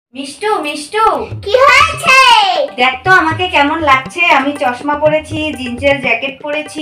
মিষ্টু মিষ্টু কি হয়েছে? দেখ তো আমাকে কেমন লাগছে। আমি চশমা পরেছি, জিন্সের জ্যাকেট পরেছি।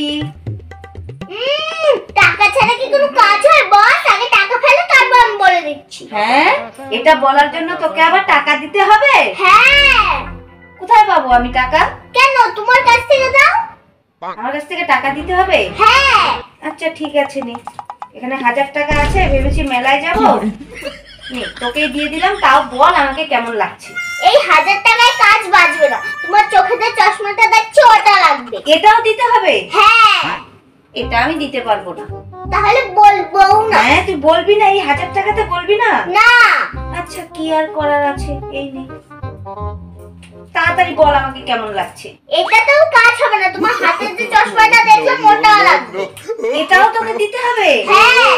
টাকা ছাড়া কি কোনো কাজ হয় বস? আগে টাকা ফেলো, তারপর আমি বলে দিচ্ছি। হ্যাঁ, এটা বলার জন্য তোকে আবার টাকা দিতে হবে? হ্যাঁ। কোথায় পাবো আমি টাকা? কেন, তোমার কাছ থেকে দাও। আমার কাছ থেকে টাকা দিতে হবে? হ্যাঁ। আচ্ছা ঠিক আছে, নে। এখানে 1000 টাকা আছে, ভেবেছি মেলায় যাব। নে, তোকেই দিয়ে দিলাম। তাও বল আমাকে কেমন লাগছে। এই 1000 টাকায় কাজ বাজবে না, তোমার চোখে যে চশমাটা দেখছো ওটা লাগবে। এটাও দিতে হবে? হ্যাঁ। এটা আমি দিতে পারবো না। তাহলে বলবো না। হ্যাঁ, তুই বলবি না? এই 1000 টাকাতে বলবি না? না। আচ্ছা, কি আর করার আছে, এই নে। তাড়াতাড়ি বল আমাকে কেমন লাগছে। এটাতেও কাজ হবে না, তোমার হাতের যে চশমাটা দেখলাম ওটাও লাগবে। এটাও তোকে দিতে হবে? হ্যাঁ।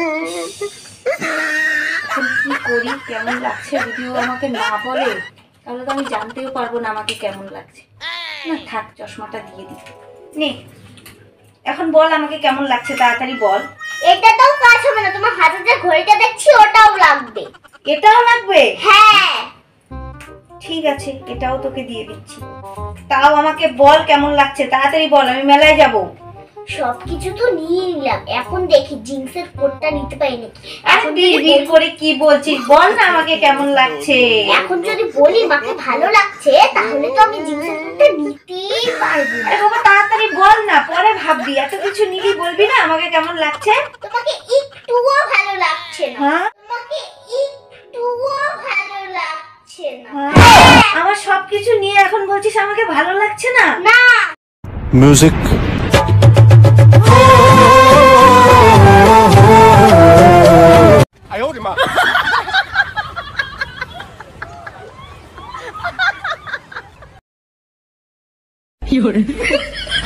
এখন কি করি, কেমন লাগছে যদিও আমাকে না বলে, তাহলে তো আমি জানতেও পারবো না আমাকে কেমন লাগছে। না থাক, চশমাটা দিয়ে দিই। নে, এখন বল আমাকে কেমন লাগছে, তাড়াতাড়ি বল। এটাতেও কাজ হবে না, তোমার হাতে যে ঘড়িটা দেখছি ওটাও লাগবে। এটাও লাগবে? হ্যাঁ। ঠিক আছে, এটাও তোকে দিয়ে দিচ্ছি। তাও আমাকে বল কেমন লাগছে, তাড়াতাড়ি বল, আমি মেলায় যাব। সবকিছু তো নিয়ে নিলাম, এখন দেখি জিন্সের কোটটা নিতে পারি নাকি। এখন বিড়বিড় করে কি বলছিস, বল না আমাকে কেমন লাগছে। এখন যদি বলি মাকে ভালো লাগছে, তাহলে তো আমি জিন্সের কোটটা নিতেই পারবো না। আরে বাবা, তাড়াতাড়ি বল না, পরে ভাববি। এত কিছু নিলি বলবি না আমাকে কেমন লাগছে। তোমাকে একটুও ভালো লাগছে না। হ্যাঁ, তোমাকে একটুও ভালো লাগছে না। আমার সবকিছু নিয়ে এখন বলছিস আমাকে ভালো লাগছে না? না। Music. I owed him up.